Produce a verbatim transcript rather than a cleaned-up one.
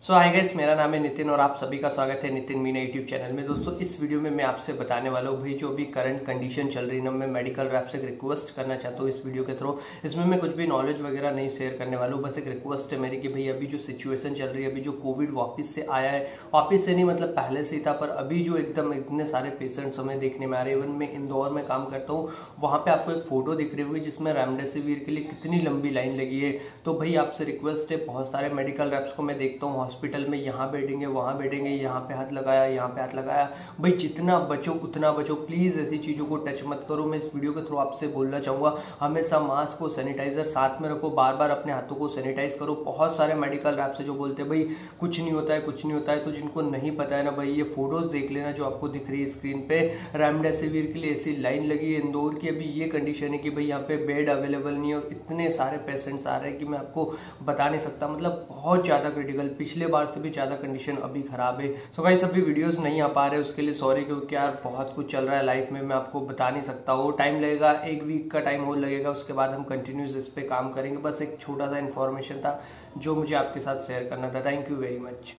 सो hi guys, मेरा नाम है नितिन और आप सभी का स्वागत है नितिन मीना यूट्यूब चैनल में। दोस्तों, इस वीडियो में मैं आपसे बताने वाला हूँ भाई, जो अभी करंट कंडीशन चल रही है ना, मैं मेडिकल रैप से एक रिक्वेस्ट करना चाहता हूँ इस वीडियो के थ्रू। इसमें मैं कुछ भी नॉलेज वगैरह नहीं शेयर करने वाला हूँ, बस एक रिक्वेस्ट है मेरी कि भाई अभी जो सिचुएशन चल रही है, अभी जो कोविड वापस से आया है, वापस से नहीं मतलब पहले से ही था, पर अभी जो एकदम इतने सारे पेशेंट्स हमें देखने में आ रहे हैं। इवन मैं इंदौर में काम करता हूँ, वहाँ पे आपको एक फोटो दिख रही होगी जिसमें रेमडेसिविर के लिए कितनी लंबी लाइन लगी है। तो भाई आपसे रिक्वेस्ट है, बहुत सारे मेडिकल रैप्स को मैं देखता हूँ हॉस्पिटल में, यहाँ बैठेंगे वहाँ बैठेंगे, यहाँ पे हाथ लगाया यहाँ पे हाथ लगाया। भाई जितना बचो उतना बचो, प्लीज़ ऐसी चीज़ों को टच मत करो। मैं इस वीडियो के थ्रू आपसे बोलना चाहूँगा, हमेशा मास्क और सैनिटाइजर साथ में रखो, बार बार अपने हाथों को सैनिटाइज करो। बहुत सारे मेडिकल रैप से जो बोलते हैं भाई कुछ नहीं होता है कुछ नहीं होता है, तो जिनको नहीं पता है ना भाई, ये फोटोज देख लेना जो आपको दिख रही है स्क्रीन पे। रेमडेसिविर के लिए ऐसी लाइन लगी है इंदौर की, अभी ये कंडीशन है कि भाई यहाँ पे बेड अवेलेबल नहीं है और इतने सारे पेशेंट्स आ रहे हैं कि मैं आपको बता नहीं सकता। मतलब बहुत ज़्यादा क्रिटिकल, पिछले बार से भी ज़्यादा कंडीशन अभी खराब है। सो गाइस, अभी वीडियोस नहीं आ पा रहे, उसके लिए सॉरी, क्योंकि यार बहुत कुछ चल रहा है लाइफ में, मैं आपको बता नहीं सकता। वो टाइम लगेगा, एक वीक का टाइम और लगेगा, उसके बाद हम कंटिन्यूस इस पे काम करेंगे। बस एक छोटा सा इन्फॉर्मेशन था जो मुझे आपके साथ शेयर करना था। Thank you very much.